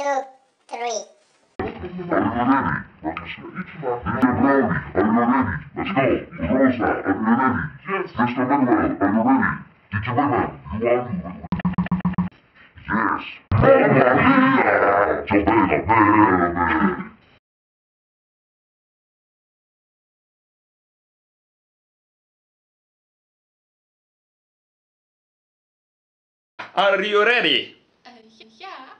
two, three. Are you ready? Laat me zien. DJ Brownie, are you ready? Let's go. Rosa, are you ready? Yes. Mr. Manuel, are you ready? DJ Women, you are ready? Yes. Mamma mia! Ciao bella, bene. Are you ready? Ja.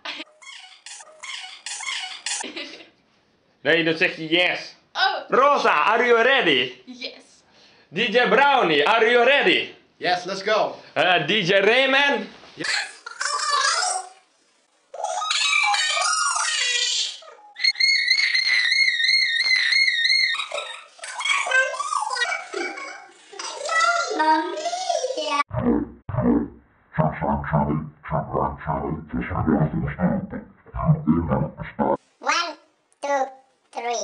Nee, dan zeg je yes. Oh, Rosa, are you ready? yes. DJ Brownie, are you ready? Yes, let's go. DJ Rayman? One, two, three.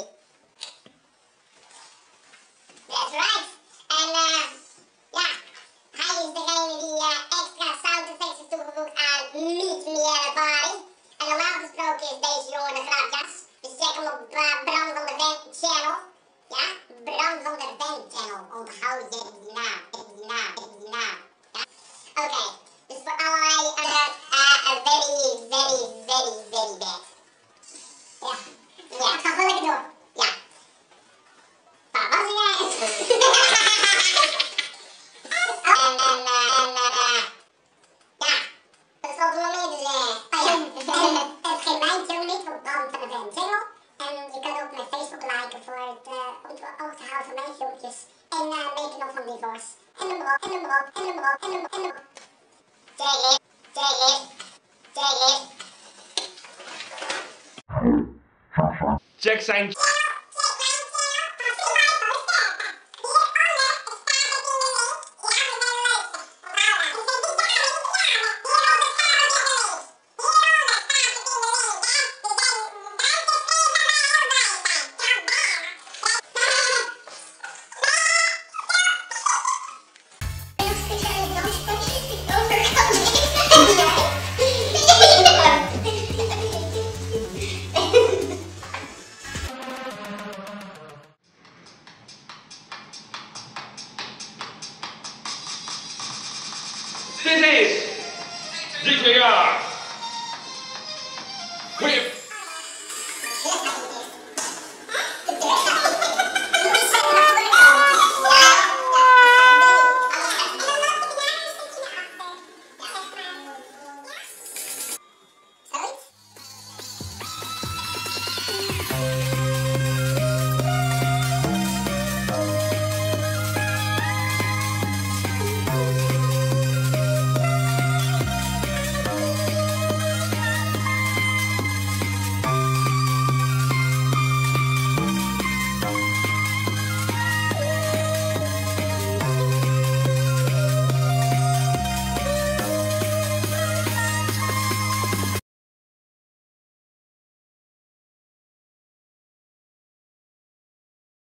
That's right. En ja, hij is degene die extra sound effects is toegevoegd aan Meet Me at a Party. En normaal gesproken is deze jongen een grapjas. Dus check hem op Bram van der Ven channel. Ja, Bram van der Ven channel. Onthoud je die naam. Ja. Oké, dus voor allerlei very bad. Ja, het gaat wel lekker door. Ja. Waar was jij? Ja, dat is ook wel meer dus, het is geen mijn channel niet, want Bram van de Ven channel. En je kan ook mijn Facebook liken voor het, om het oog te houden van mijn filmpjes. En making of van divorce. En noem maar op. Check zijn... Dit is DJR.